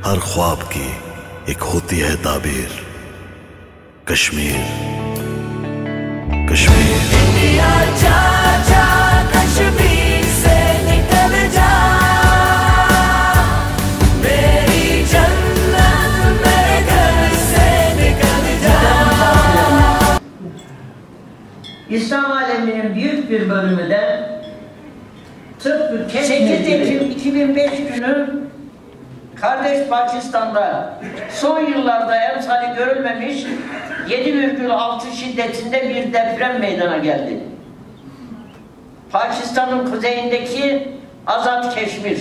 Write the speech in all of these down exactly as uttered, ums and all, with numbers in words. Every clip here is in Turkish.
हर ख्वाब की एक होती है ताबीर। कश्मीर कश्मीर इंडिया जा जा कश्मीर से निकल जा, मेरी जन्नत मेरे घर से निकल जा। İslam aleminin büyük bir bölümü de tıpkı sekiz Ekim iki bin beş günü kardeş Pakistan'da son yıllarda emsali görülmemiş yedi virgül altı şiddetinde bir deprem meydana geldi. Pakistan'ın kuzeyindeki Azad Keşmir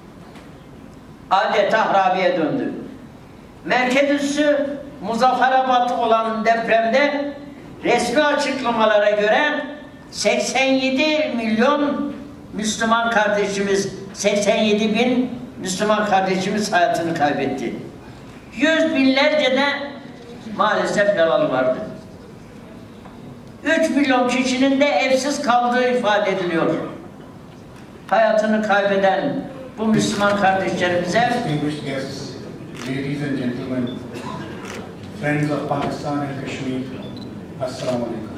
adeta harabiye döndü. Merkez üssü Muzaffarabad olan depremde resmi açıklamalara göre seksen yedi milyon Müslüman kardeşimiz, seksen yedi bin Müslüman kardeşimiz hayatını kaybetti. Yüz binlerce de maalesef yaralı vardı. Üç milyon kişinin de evsiz kaldığı ifade ediliyor. Hayatını kaybeden bu Müslüman kardeşlerimize distinguished guests, ladies and gentlemen, friends of Pakistan and Kashmir, Assalamu alaikum.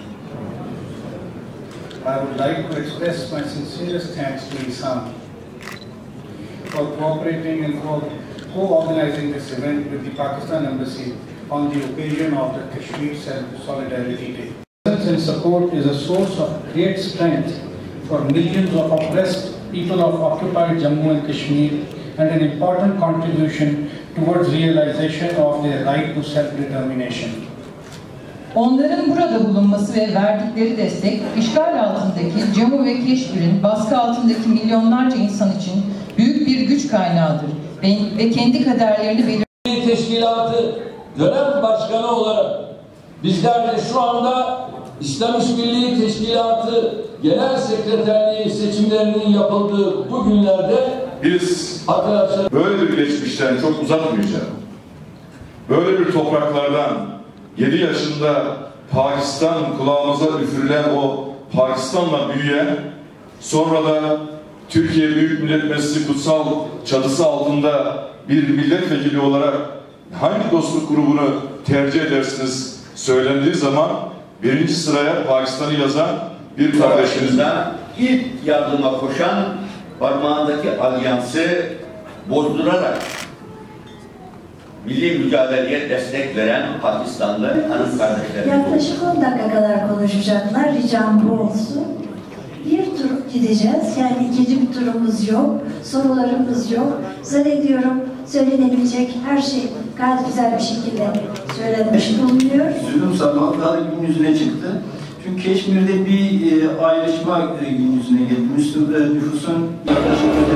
I would like to express my sincerest thanks to ISAM for cooperating and for co-organizing this event with the Pakistan Embassy on the occasion of the Kashmir Solidarity Day. Presence and support is a source of great strength for millions of oppressed people of occupied Jammu and Kashmir and an important contribution towards realization of their right to self-determination. Onların burada bulunması ve verdikleri destek, işgal altındaki Cammu ve Keşmir'in baskı altındaki milyonlarca insan için büyük bir güç kaynağıdır ve, ve kendi kaderlerini belirleyen teşkilatı dönem başkanı olarak bizler de şu anda İslam İşbirliği Teşkilatı Genel Sekreterliği seçimlerinin yapıldığı bu günlerde biz arkadaşlar böyle bir geçmişten çok uzatmayacağım. Böyle bir topraklardan yedi yaşında Pakistan kulağımıza üfürülen o Pakistan'la büyüyen, sonra da Türkiye Büyük Millet Meclisi kutsal çatısı altında bir milletvekili olarak hangi dostluk grubunu tercih edersiniz söylendiği zaman birinci sıraya Pakistan'ı yazan bir kardeşimizden ilk yardıma koşan, parmağındaki alyansı bozdurarak milli mücadeleye destek veren Pakistanlı hanım kardeşlerimiz. Yaklaşık on dakika kadar konuşacaklar. Ricam bu olsun. Bir tur gideceğiz. Yani ikinci bir turumuz yok. Sorularımız yok. Zannediyorum söylenebilecek her şey gayet güzel bir şekilde söylenmiş bulunuyor. Zulüm sabahı daha gün yüzüne çıktı. Çünkü Keşmir'de bir e, ayrışma e, gün yüzüne geldi. Müslüm e, nüfusun yaklaşık